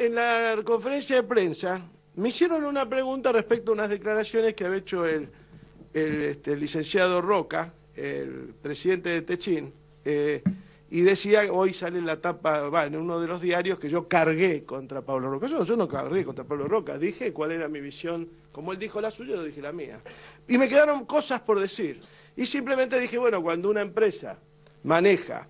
en la conferencia de prensa me hicieron una pregunta respecto a unas declaraciones que había hecho el licenciado Roca, el presidente de Techin, y decía, hoy sale en la tapa, en uno de los diarios, que yo cargué contra Pablo Roca. Yo no cargué contra Pablo Roca, dije cuál era mi visión, como él dijo la suya, yo dije la mía. Y me quedaron cosas por decir. Y simplemente dije, bueno, cuando una empresa maneja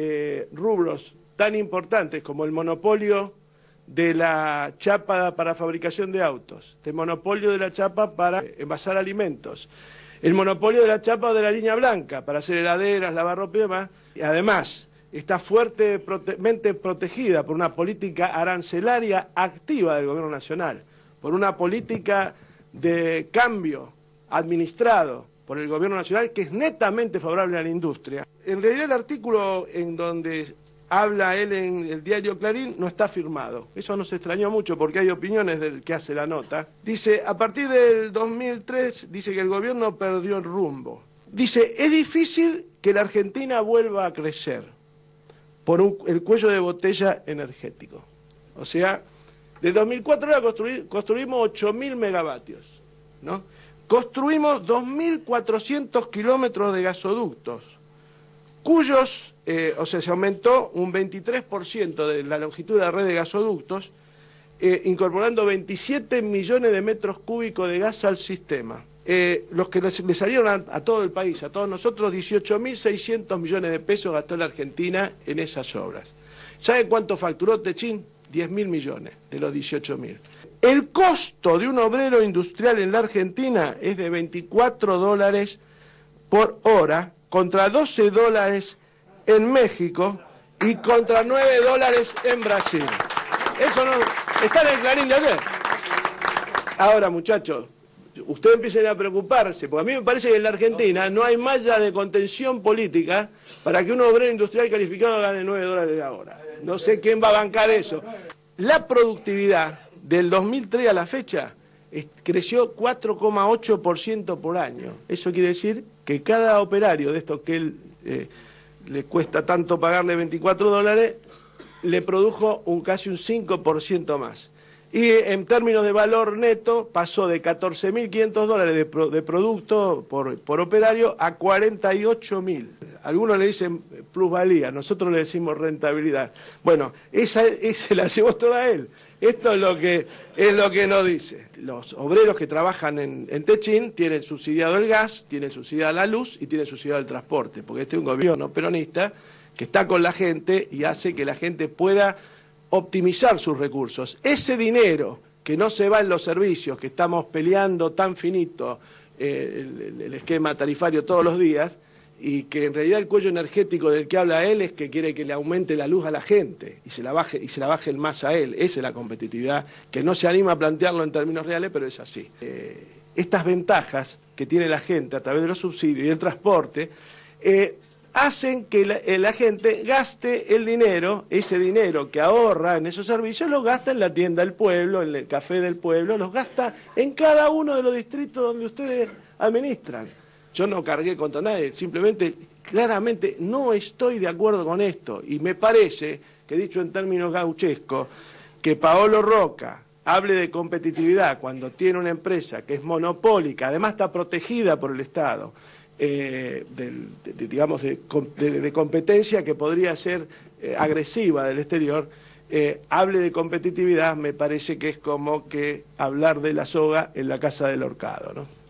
rubros tan importantes como el monopolio de la chapa para fabricación de autos, el monopolio de la chapa para envasar alimentos, el monopolio de la chapa de la línea blanca para hacer heladeras, lavarropa y demás, y además está fuertemente protegida por una política arancelaria activa del Gobierno Nacional, por una política de cambio administrado por el Gobierno Nacional que es netamente favorable a la industria. En realidad el artículo en donde habla él en el diario Clarín no está firmado. Eso nos extrañó mucho porque hay opiniones del que hace la nota. Dice, a partir del 2003, dice que el gobierno perdió el rumbo. Dice, es difícil que la Argentina vuelva a crecer por el cuello de botella energético. O sea, de 2004 a construimos 8.000 megavatios, ¿no? Construimos 2.400 kilómetros de gasoductos, cuyos, se aumentó un 23% de la longitud de la red de gasoductos, incorporando 27 millones de metros cúbicos de gas al sistema. Los que le salieron a todo el país, a todos nosotros, 18.600 millones de pesos gastó la Argentina en esas obras. ¿Sabe cuánto facturó Techin? 10.000 millones de los 18.000. El costo de un obrero industrial en la Argentina es de $24 por hora, contra $12 en México y contra $9 en Brasil. Eso no está en el Clarín de ayer. Ahora, muchachos, ustedes empiecen a preocuparse, porque a mí me parece que en la Argentina no hay malla de contención política para que un obrero industrial calificado gane $9 la hora. No sé quién va a bancar eso. La productividad del 2003 a la fecha creció 4,8% por año. Eso quiere decir que cada operario de estos que él le cuesta tanto pagarle $24, le produjo casi un 5% más. Y en términos de valor neto pasó de $14.500 de producto por operario a 48.000. Algunos le dicen plusvalía, nosotros le decimos rentabilidad. Bueno, esa se la llevó toda él. Esto es lo que nos dice. Los obreros que trabajan en Techin tienen subsidiado el gas, tienen subsidiada la luz y tienen subsidiado el transporte, porque este es un gobierno peronista que está con la gente y hace que la gente pueda optimizar sus recursos. Ese dinero que no se va en los servicios, que estamos peleando tan finito el esquema tarifario todos los días, y que en realidad el cuello energético del que habla él es que quiere que le aumente la luz a la gente y se la baje el más a él. Esa es la competitividad, que no se anima a plantearlo en términos reales, pero es así. Estas ventajas que tiene la gente a través de los subsidios y el transporte hacen que la gente gaste el dinero, ese dinero que ahorra en esos servicios, lo gasta en la tienda del pueblo, en el café del pueblo, los gasta en cada uno de los distritos donde ustedes administran. Yo no cargué contra nadie, simplemente, claramente, no estoy de acuerdo con esto. Y me parece, que dicho en términos gauchescos, que Paolo Roca hable de competitividad cuando tiene una empresa que es monopólica, además está protegida por el Estado, digamos de competencia que podría ser agresiva del exterior, hable de competitividad, me parece que es como que hablar de la soga en la casa del horcado, ¿no?